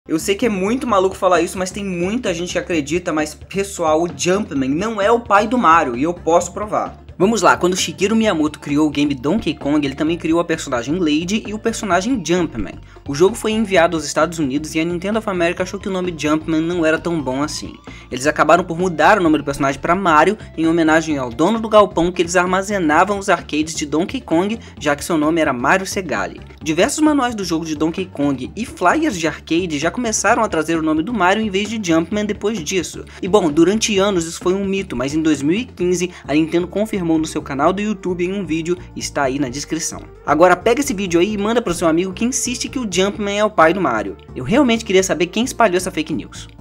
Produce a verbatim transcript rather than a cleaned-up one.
Eu sei que é muito maluco falar isso, mas tem muita gente que acredita, mas pessoal, o Jumpman não é o pai do Mario e eu posso provar. Vamos lá, quando Shigeru Miyamoto criou o game Donkey Kong, ele também criou a personagem Lady e o personagem Jumpman. O jogo foi enviado aos Estados Unidos e a Nintendo of America achou que o nome Jumpman não era tão bom assim. Eles acabaram por mudar o nome do personagem para Mario, em homenagem ao dono do galpão que eles armazenavam os arcades de Donkey Kong, já que seu nome era Mario Segale. Diversos manuais do jogo de Donkey Kong e flyers de arcade já começaram a trazer o nome do Mario em vez de Jumpman depois disso. E bom, durante anos isso foi um mito, mas em dois mil e quinze a Nintendo confirmou no seu canal do YouTube em um vídeo, está aí na descrição. Agora pega esse vídeo aí e manda para o seu amigo que insiste que o Jumpman é o pai do Mario. Eu realmente queria saber quem espalhou essa fake news.